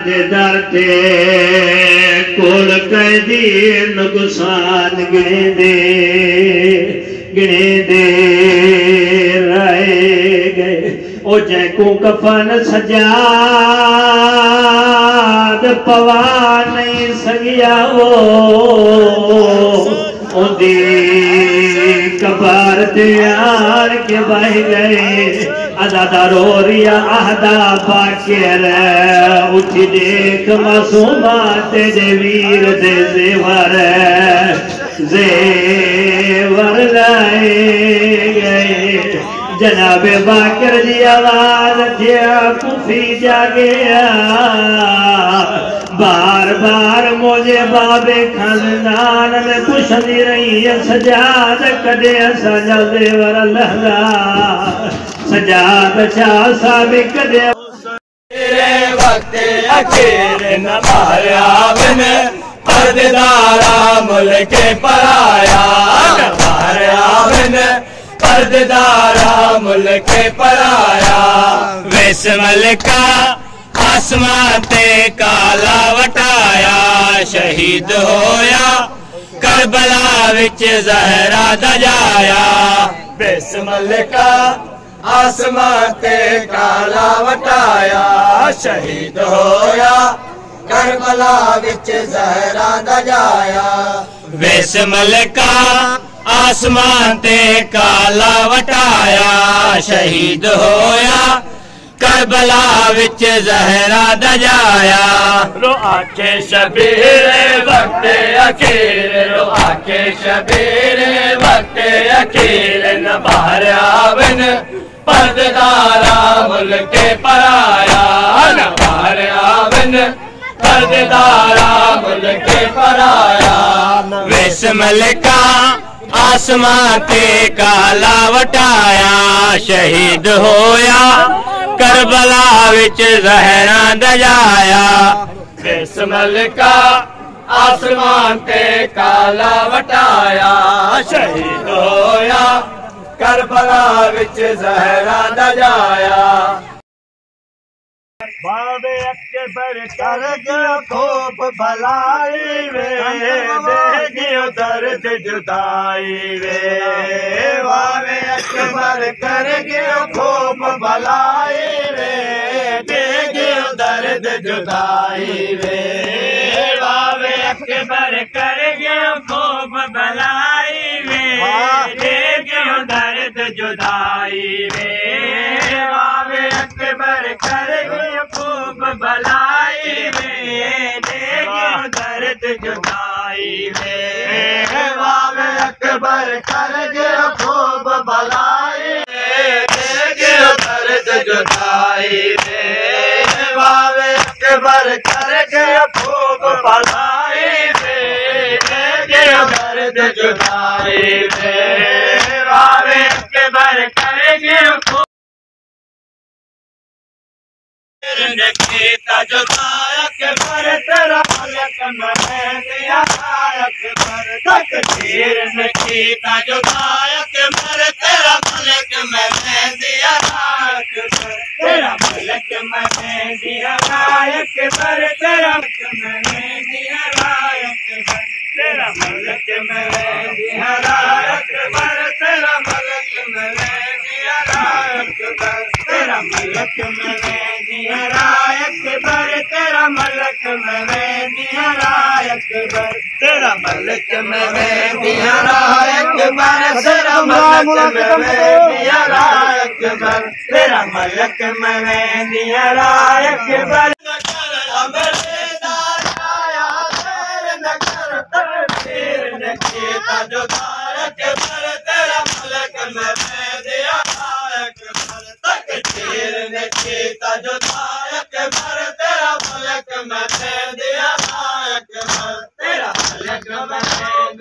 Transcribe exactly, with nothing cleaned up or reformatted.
दर ते कोल कैदी नुकसान गिने दे गिने दे रहे गए ओ जैको कफन सजाद पवा नहीं सकिया वो ओदी कबार तैयार के बह गए अदादा रो रिया आहदा पाकेर उठी देख मासूमा तेरे वीर दे जेवर जेवर लाए गए जनाबे बाकर जी आवाज थिया कुफी जागया बार बार मुझे बाबे खानदान में पुछदी रही है सजाद कदे सजा देवर लहदा सजाद शाह साबिक दे तेरे वक्त अखीर न माया बिन पर्देदारा मुल्क पराया न माया बिन पर्देदारा मुल्क पराया विस्मल का आसमां ते काला वटाया शहीद होया करबला विच जहरा दजाया बिस्मल का आसमां ते काला वटाया शहीद होया करबला विच जहरा दजाया बिस्मल का आसमां ते काला वटाया शहीद होया करबला विच जहरा दजाया रो आके शबीर वक्त अखीर रो आके शबीर वक्त अखीर न बाहर आवन पर्देदारा मुल्क पराया न बाहर आवन पर्देदारा मुल्क पराया विस्मल का आसमां ते काला वटाया शहीद होया करबला विच जहरा दजाया बिस्मल का आसमां ते काला वटाया शहीद होया करबला विच जहरा दजाया बाबे अकबर कर गयो खूब भलाई वे देगियो दर्द जुदाई वे बाबे अकबर कर गयो खूब भलाई वे देगियो दर्द जुदाई वे बाबे अकबर कर गयो खूब भलाई वे देगियो दर्द जुदाई वे बाबे अकबर कर खूब भलाई में देगियो दर्द जुदाई में बाबे अकबर कर गयो खूब भलाई देगियो दर्द जुदाई में बाबे अकबर कर गयो खूब भलाई में देगियो दर्द जुदाई में बाबे अकबर कर गयो खूब खेता जुदाया के पर तेरा मलक में दिया अकबर तकदीर ने खेता जुदाया के पर तेरा मलक में दिया अकबर तेरा मलक में दिया अकबर तेरा मलक में दिया अकबर तेरा मलक में दिया अकबर तेरा मलक में दिया अकबर तेरा मलक में दिया अकबर तेरा मलक में दिया अकबर तेरा मलक में दिया अकबर तेरा मलक में दिया अकबर तेरा मलक में दिया अकबर जुदाया के पर तेरा मलक में दिया अकबर तकदीर ने खेता जुदाया के पर तेरा मलक में दिया अकबर तेरा मलक में